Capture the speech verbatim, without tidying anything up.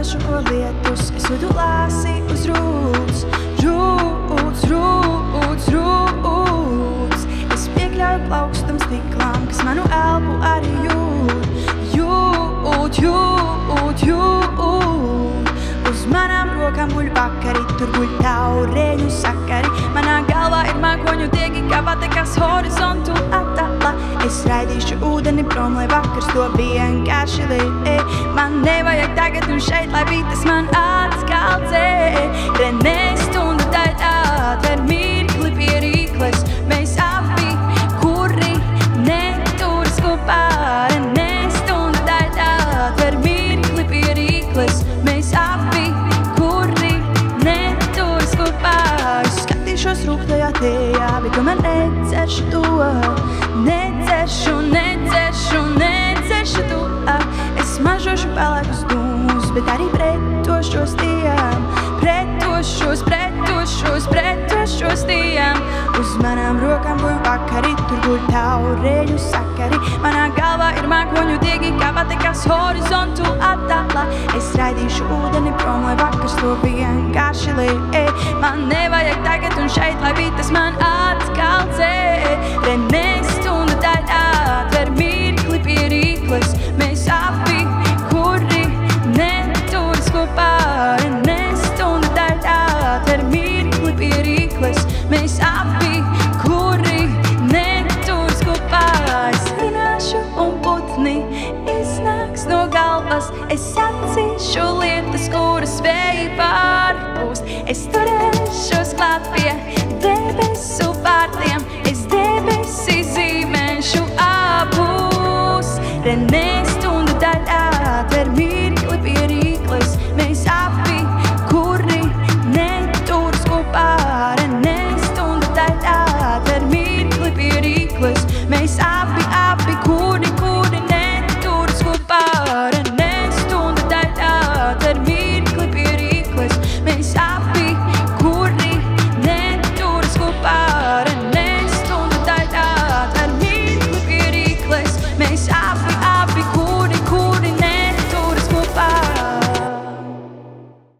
sašuko lietus, es vedu lāsi uz rūts, rūts, rūts, rūts. Es piekļauju plaukstam stiklām, kas manu elpu arī jūt, jūt, jūt, jūt. Uz manām rokām guļ vakari, tur guļ taureņu sakari. Manā galvā ir mākoņu diegi, kā patekas horizontu attālā. Es raidīšu ūdeni prom, lai vakars to vienkārši lē. Man nevajag tagad un šeit, lai bites man atkal dzē. Renē stundu daļā, atver mirkli pie rīkles. Mēs abi, kuri neturas kopā. Renē stundu daļā, atver mirkli pie rīkles. Mēs abi, kuri neturas kopā. Es skatīšos rūktajā tējā, bet tomēr nedzeršu to. Nedzeršu, nedzeršu, nedzeršu to. Es mažošu pelēkus dūmus, bet arī pretošos tiem. Pretošos, pretošos, pretošos tiem. Uz manām rokām guļ vakari, tur guļ taureņu sakari. Manā galvā ir mākoņu diegi, kā patekas horizontu attālā. Es raidīšu ūdeni prom, lai vakars to vienkārši lē. Man nevajag tagad un šeit, lai bites man